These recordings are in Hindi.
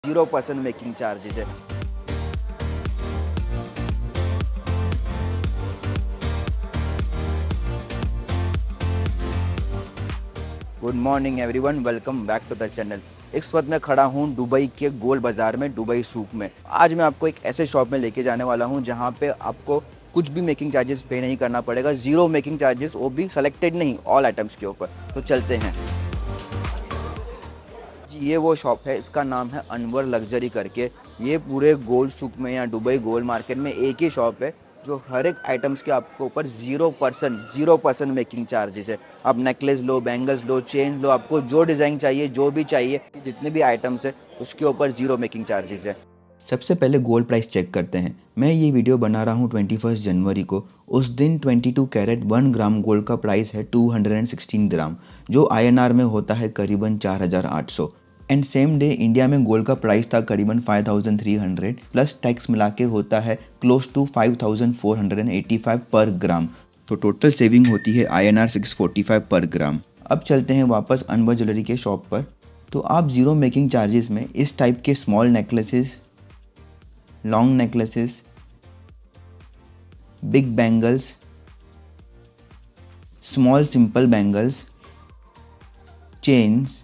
0% मेकिंग चार्जेस है। Good morning everyone, welcome back to the channel. इस वक्त मैं खड़ा हूँ दुबई के गोल बाज़ार में, दुबई सूक में। आज मैं आपको एक ऐसे शॉप में लेके जाने वाला हूँ जहाँ पे आपको कुछ भी मेकिंग चार्जेस पे नहीं करना पड़ेगा। ज़ीरो मेकिंग चार्जेस, वो भी सेलेक्टेड नहीं, ऑल आइटम्स के ऊपर। तो चलते हैं जी। ये वो शॉप है, इसका नाम है अनवर लग्जरी करके। ये पूरे गोल सूक में या दुबई गोल मार्केट में एक ही शॉप है जो हर एक आइटम्स के आपको ऊपर 0% मेकिंग चार्जेस है। आप नेकलेस लो, बैंगल्स लो, चेन लो, आपको जो डिज़ाइन चाहिए, जो भी चाहिए, जितने भी आइटम्स है उसके ऊपर ज़ीरो मेकिंग चार्जेस है। सबसे पहले गोल्ड प्राइस चेक करते हैं। मैं ये वीडियो बना रहा हूँ 21 जनवरी को। उस दिन 22 कैरेट 1 ग्राम गोल्ड का प्राइस है 216 ग्राम, जो INR में होता है करीबन 4800। एंड सेम डे इंडिया में गोल्ड का प्राइस था करीबन 5300 प्लस टैक्स मिला के होता है क्लोज टू 5485 पर ग्राम। तो टोटल सेविंग होती है INR 645 पर ग्राम। अब चलते हैं वापस अनवर ज्वेलरी के शॉप पर। तो आप ज़ीरो मेकिंग चार्जेस में इस टाइप के small necklaces, long necklaces, big bangles, small simple bangles, chains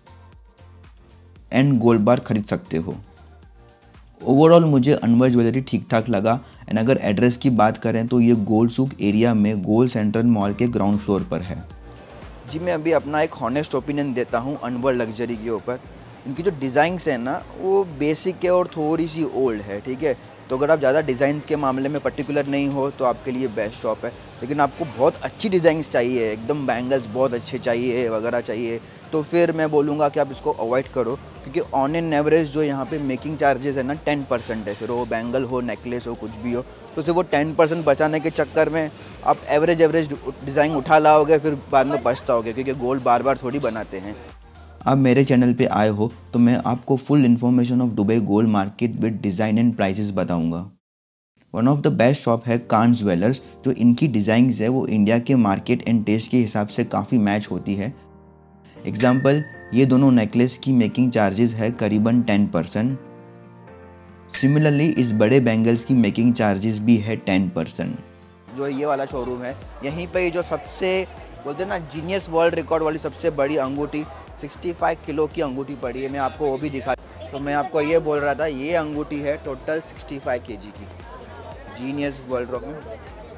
and gold bar खरीद सकते हो। ओवरऑल मुझे अनवर ज्वेलरी ठीक ठाक लगा। एंड अगर एड्रेस की बात करें तो ये गोल सूक एरिया में गोल सेंट्रल मॉल के ग्राउंड फ्लोर पर है। जी, मैं अभी अपना एक हॉनेस्ट ओपिनियन देता हूँ अनवर लग्जरी के ऊपर। इनकी जो डिज़ाइंस है ना, वो बेसिक है और थोड़ी सी ओल्ड है, ठीक है। तो अगर आप ज़्यादा डिज़ाइंस के मामले में पर्टिकुलर नहीं हो तो आपके लिए बेस्ट शॉप है। लेकिन आपको बहुत अच्छी डिज़ाइंस चाहिए, एकदम बैंगल्स बहुत अच्छे चाहिए वगैरह चाहिए, तो फिर मैं बोलूँगा कि आप इसको अवॉइड करो। क्योंकि ऑन एन एवरेज जो यहाँ पे मेकिंग चार्जेस है ना 10% है। फिर वो बैंगल हो, नेकलेस हो, कुछ भी हो, तो सिर्फ वो 10% बचाने के चक्कर में आप एवरेज डिज़ाइन उठा लाओगे, फिर बाद में पछताओगे, क्योंकि गोल्ड बार बार थोड़ी बनाते हैं। आप मेरे चैनल पे आए हो तो मैं आपको full information of Dubai gold market with design and prices बताऊंगा। One of the best shop है कान ज्वेलर्स। जो इनकी डिज़ाइंस है वो इंडिया के मार्केट एंड टेस्ट के हिसाब से काफ़ी मैच होती है। एग्जाम्पल, ये दोनों नेकलेस की मेकिंग चार्जेस है करीबन 10%। सिमिलरली इस बड़े बैंगल्स की मेकिंग चार्जेस भी है 10%। जो ये वाला शोरूम है, यहीं पे जो सबसे बोलते हैं ना जीनियस वर्ल्ड रिकॉर्ड वाली सबसे बड़ी अंगूठी 65 किलो की अंगूठी पड़ी है। मैं आपको वो भी दिखा, तो मैं आपको ये बोल रहा था, ये अंगूठी है टोटल 65 kg की, जीनियस वर्ल्ड रॉक में।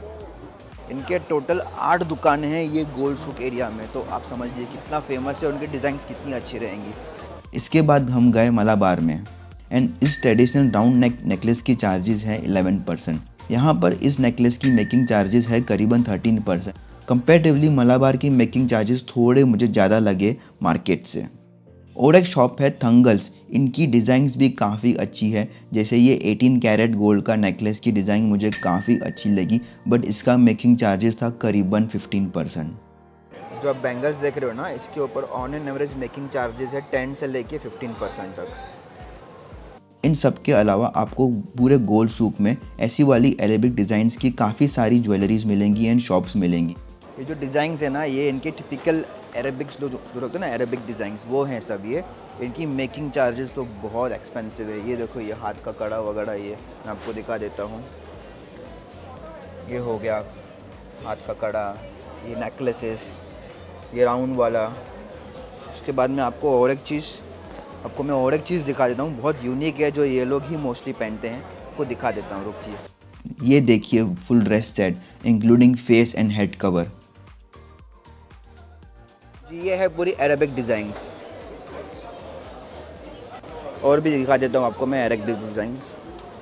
इनके टोटल 8 दुकानें हैं ये गोल्ड सूक एरिया में, तो आप समझ लीजिए कितना फेमस है, उनकी डिज़ाइंस कितनी अच्छी रहेंगी। इसके बाद हम गए मलाबार में। एंड इस ट्रेडिशनल राउंड नेक नेकलेस की चार्जेस है 11%। यहाँ पर इस नेकलेस की मेकिंग चार्जेस है करीबन 13%। कंपेरेटिवली मलाबार की मेकिंग चार्जेस थोड़े मुझे ज़्यादा लगे मार्केट से। और एक शॉप है थंगल्स। इनकी डिज़ाइंस भी काफ़ी अच्छी है। जैसे ये 18 कैरेट गोल्ड का नेकलेस की डिज़ाइन मुझे काफ़ी अच्छी लगी, बट इसका मेकिंग चार्जेस था करीबन 15%। जो आप बैंगल्स देख रहे हो ना, इसके ऊपर on an average making charges है 10 से लेके 15% तक। इन सब के अलावा आपको पूरे गोल्ड सूक में ऐसी वाली अरेबिक डिज़ाइंस की काफ़ी सारी ज्वेलरीज मिलेंगी एंड शॉप्स मिलेंगी। ये जो डिज़ाइंस है ना, ये इनके टिपिकल अरेबिक्स जो होते हैं ना, अरेबिक डिज़ाइंस, वो हैं सब ये। इनकी मेकिंग चार्जेस तो बहुत एक्सपेंसिव है। ये देखो, ये हाथ का कड़ा वगैरह, ये मैं आपको दिखा देता हूँ। ये हो गया हाथ का कड़ा, ये नेकलेसेस, ये राउंड वाला। उसके बाद में आपको और एक चीज़ दिखा देता हूँ, बहुत यूनिक है, जो ये लोग ही मोस्टली पहनते हैं। आपको दिखा देता हूँ, रुकिए। ये देखिए, full dress set including face and head cover. जी, ये है पूरी अरेबिक डिज़ाइंस। और भी दिखा देता हूँ आपको मैं Arabic designs.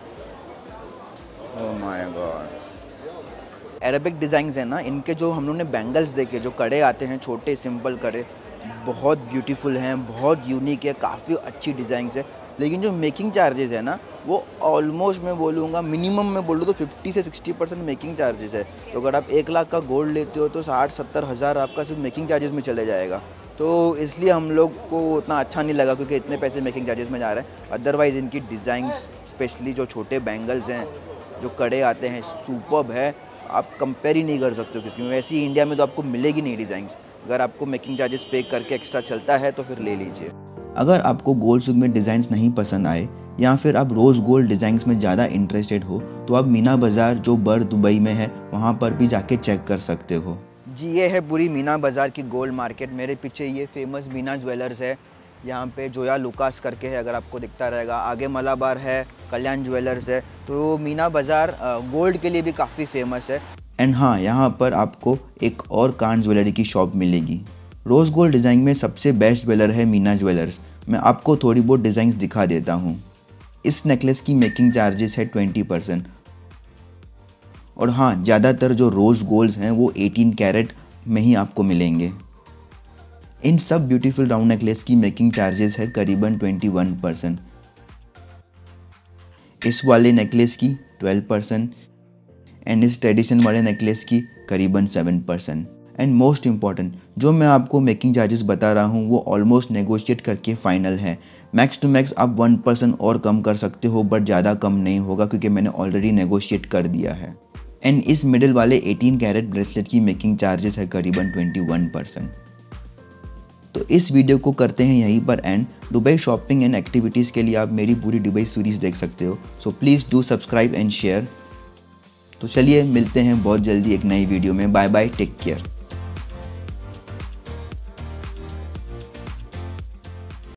Oh my god, Arabic designs है ना, इनके जो हम लोग ने बैंगल्स देखे, जो कड़े आते हैं छोटे सिंपल कड़े, बहुत ब्यूटीफुल हैं, बहुत यूनिक है, काफ़ी अच्छी डिज़ाइंस है। लेकिन जो मेकिंग चार्जेस है ना, वो ऑलमोस्ट मैं बोलूँगा, मिनिमम मैं बोलूँ तो 50 से 60% मेकिंग चार्जेस है। तो अगर आप 1 लाख का गोल्ड लेते हो तो 60-70 हज़ार आपका सिर्फ मेकिंग चार्जेस में चले जाएगा। तो इसलिए हम लोग को उतना अच्छा नहीं लगा, क्योंकि इतने पैसे मेकिंग चार्जेस में जा रहे हैं। अदरवाइज़ इनकी डिज़ाइंस, स्पेशली जो छोटे बैंगल्स हैं, जो कड़े आते हैं, सुपर्ब है। आप कंपेयर ही नहीं कर सकते हो किसी में। वैसे ही इंडिया में तो आपको मिलेगी नहीं डिज़ाइंस। अगर आपको मेकिंग चार्जेस पे करके एक्स्ट्रा चलता है तो फिर ले लीजिए। अगर आपको गोल्ड सुक में डिज़ाइंस नहीं पसंद आए या फिर आप रोज़ गोल्ड डिज़ाइंस में ज़्यादा इंटरेस्टेड हो तो आप मीना बाज़ार जो बर दुबई में है वहाँ पर भी जाके चेक कर सकते हो। जी ये है पूरी मीना बाज़ार की गोल्ड मार्केट। मेरे पीछे ये फेमस मीना ज्वेलर्स है, यहाँ पे जोया लुकास करके है, अगर आपको दिखता रहेगा। आगे मलाबार है, कल्याण ज्वेलर्स है। तो मीना बाज़ार गोल्ड के लिए भी काफ़ी फेमस है। एंड हाँ, यहाँ पर आपको एक और कान ज्वेलरी की शॉप मिलेगी। रोज़ गोल्ड डिज़ाइन में सबसे बेस्ट ज्वेलर है मीना ज्वेलर्स। मैं आपको थोड़ी बहुत डिज़ाइंस दिखा देता हूँ। इस नेकलेस की मेकिंग चार्जेस है 20%। और हाँ, ज़्यादातर जो रोज़ गोल्ड्स हैं वो 18 कैरेट में ही आपको मिलेंगे। इन सब ब्यूटीफुल राउंड नेकलेस की मेकिंग चार्जेस है करीबन 21%। इस वाले नेकलेस की 12% एंड इस ट्रेडिशन वाले नेकलेस की करीबन 7%। एंड मोस्ट इम्पॉर्टेंट, जो मैं आपको मेकिंग चार्जेस बता रहा हूँ वो ऑलमोस्ट नेगोशिएट करके फ़ाइनल है। मैक्स टू मैक्स आप 1% और कम कर सकते हो, बट ज़्यादा कम नहीं होगा क्योंकि मैंने ऑलरेडी नेगोशिएट कर दिया है। एंड इस मिडिल वाले 18 कैरेट ब्रेसलेट की मेकिंग चार्जेस है करीबन 21%। तो इस वीडियो को करते हैं यहीं पर and. Dubai shopping and activities के लिए आप मेरी पूरी दुबई सीरीज़ देख सकते हो। So please do subscribe and share. तो चलिए मिलते हैं बहुत जल्दी एक नई वीडियो में। Bye bye, take care.